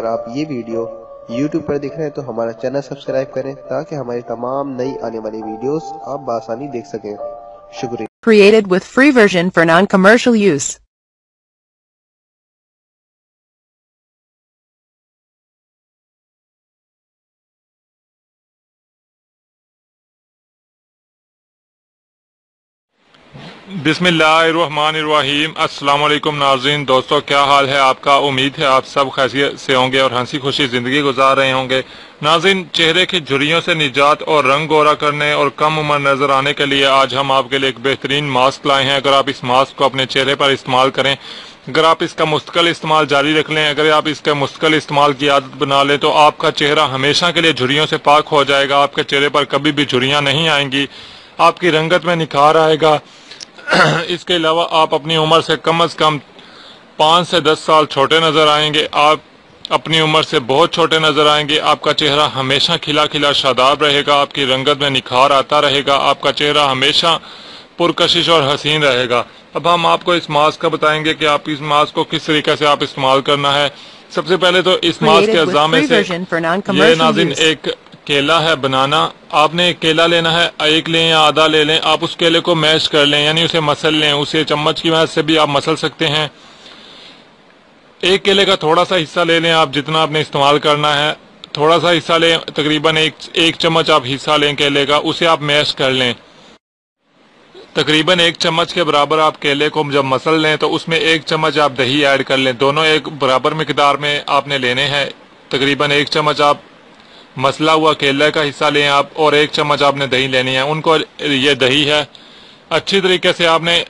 اگر آپ یہ ویڈیو YouTube پر دیکھ رہے ہیں تو ہمارا چینل سبسکرائب کریں تاکہ ہماری تمام نئی آنے والی ویڈیوز آپ بآسانی دیکھ سکیں۔ شکریہ۔ Created with free version for non-commercial use. بسم اللہ الرحمن الرحیم۔ السلام علیکم ناظرین، دوستو کیا حال ہے آپ کا؟ امید ہے آپ سب خیریت سے ہوں گے اور ہنسی خوشی زندگی گزار رہے ہوں گے۔ ناظرین، چہرے کی جھریوں سے نجات اور رنگ گورا کرنے اور کم عمر نظر آنے کے لیے آج ہم آپ کے لیے ایک بہترین ماسک لائے ہیں۔ اگر آپ اس ماسک کو اپنے چہرے پر استعمال کریں، اگر آپ اس کا مستقل استعمال جاری رکھ لیں، اگر آپ اس کے مستقل استعمال کی عادت بنا لیں تو آپ کا چہرہ ہمیشہ کے لیے جھریوں سے پاک ہو جائے گا۔ آپ کے چہرے پر کبھی بھی جھریاں نہیں آئیں گی، آپ کی رنگت میں نکھار آئے گا۔ اس کے علاوہ آپ اپنی عمر سے کم از کم 5 سے 10 سال چھوٹے نظر آئیں گے، آپ اپنی عمر سے بہت چھوٹے نظر آئیں گے، آپ کا چہرہ ہمیشہ کھلا کھلا شاداب رہے گا، آپ کی رنگت میں نکھار آتا رہے گا، آپ کا چہرہ ہمیشہ پرکشش اور حسین رہے گا۔ اب ہم آپ کو اس ماسک کا بتائیں گے کہ آپ اس ماسک کو کس طریقے سے آپ استعمال کرنا ہے۔ سب سے پہلے تو اس ماسک کے اجزاء میں سے یہ ناظرین ایک کیلا ہے، بنانا۔ آپ نے ایک کیلا لینا ہے، ایک لیں یا آدھا لے لیں، آپ اس کیلے کو میش کر لیں، یعنی اسے مسل لیں، اسے چمچ کی مدد سے بھی آپ مسل سکتے ہیں۔ ایک کیلے کا تھوڑا سا حصہ لے لیں، آپ جتنا آپ نے استعمال کرنا ہے تھوڑا سا حصہ لیں، تقریباً ایک چمچ آپ حصہ لیں کیلے کا، اسے آپ میش کر لیں۔ تقریباً 1 چمچ کے برابر آپ کیلے کو جب مسل لیں تو اس میں 1 چمچ آپ دہی ایڈ کر لیں، دونوں ایک برابر مقدار میں آپ نے لینے ہیں۔ تقریباً 1 چمچ آپ مسلا ہوا کیلے کا حصہ لیں آپ، اور 1 چمچ آپ نے دہی لینی ہے، ان کو یہ دہی ہے اچھی طریقے سے آپ نے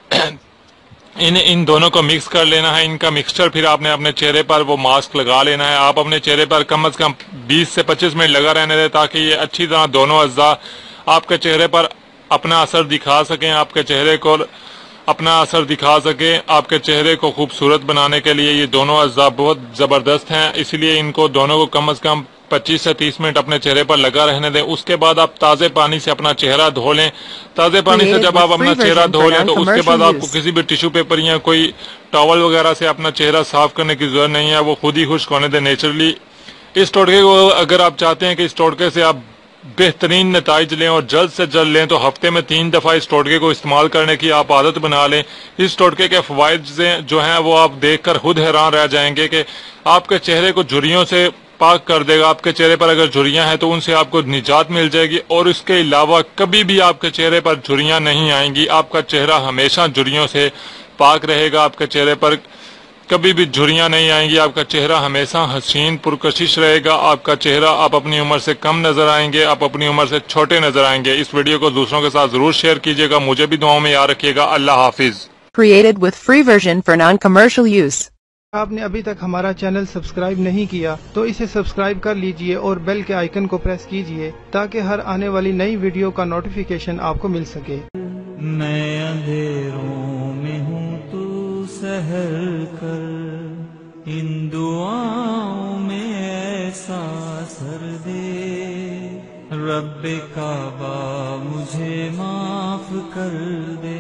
ان دونوں کو مکس کر لینا ہے۔ ان کا مکسچر پھر آپ نے اپنے چہرے پر وہ ماسک لگا لینا ہے۔ آپ اپنے چہرے پر کم از کم 20 سے 25 منٹ لگا رہنے دیں تاکہ یہ اچھی طرح دونوں اجزاء آپ کے چہرے پر اپنا اثر دکھا سکیں، آپ کے چہرے کو اپنا اثر دکھا سکیں۔ آپ کے چہرے کو خوبصورت بنانے کے لیے یہ دونوں اجزاء بہت زبردست ہیں، اس لیے ان کو دونوں کو کم از کم 25 سے 30 منٹ اپنے چہرے پر لگا رہنے دیں۔ اس کے بعد آپ تازے پانی سے اپنا چہرہ دھو لیں۔ تازے پانی سے جب آپ اپنا چہرہ دھو لیں تو اس کے بعد آپ کو کسی بھی ٹیشو پیپر یا کوئی ٹاول وغیرہ سے اپنا چہرہ صاف کرنے کی ضرورت نہیں ہے، وہ خود ہی خشک ہونے دیں نیچرلی۔ اس ٹوٹکے کو اگر آپ چاہتے ہیں کہ اس ٹوٹکے سے آپ بہترین نتائج لیں اور جلد سے جلد لیں تو ہفتے میں 3 دفعہ اس ٹوٹکے کو استعمال کرنے کی آپ عادت بنا لیں۔ اس ٹوٹکے کے فوائد جو ہیں وہ آپ دیکھ کر خود حیران رہ جائیں گے کہ آپ کے چہرے کو جھریوں سے پاک کر دے گا۔ آپ کے چہرے پر اگر جھریاں ہیں تو ان سے آپ کو نجات مل جائے گی، اور اس کے علاوہ کبھی بھی آپ کے چہرے پر جھریاں نہیں آئیں گی۔ آپ کا چہرہ ہمیشہ جھریوں سے پاک رہے گا، آپ کے چہرے پر کبھی بھی جھریاں نہیں آئیں گی، آپ کا چہرہ ہمیشہ حسین پرکشش رہے گا، آپ کا چہرہ آپ اپنی عمر سے کم نظر آئیں گے، آپ اپنی عمر سے چھوٹے نظر آئیں گے۔ اس ویڈیو کو دوسروں کے ساتھ ضرور شیئر کیجیے گا، مجھے بھی دعاؤں میں یاد رکھیے گا۔ اللہ حافظ۔ Created with free version for non-commercial use. آپ نے ابھی تک ہمارا چینل سبسکرائب نہیں کیا تو اسے سبسکرائب کر لیجئے اور بیل کے آئیکن کو پریس کیجئے تاکہ ہر آنے والی نئی ویڈیو کا نوٹیفیکیشن آپ کو مل سکے۔ میں اندھیروں میں ہوں تو سحر کر، ان دعاؤں میں ایسا اثر دے، رب کعبہ مجھے معاف کر دے۔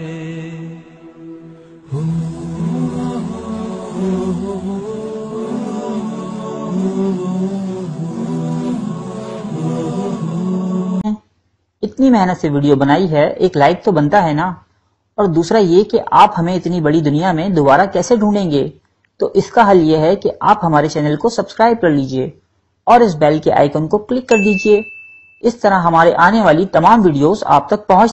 اتنی محنت سے ویڈیو بنائی ہے، ایک لائک تو بنتا ہے نا، اور دوسرا یہ کہ آپ ہمیں اتنی بڑی دنیا میں دوبارہ کیسے ڈھونڈیں گے؟ تو اس کا حل یہ ہے کہ آپ ہمارے چینل کو سبسکرائب کر لیجئے اور اس بیل کے آئیکن کو کلک کر دیجئے۔ اس طرح ہمارے آنے والی تمام ویڈیوز آپ تک پہنچ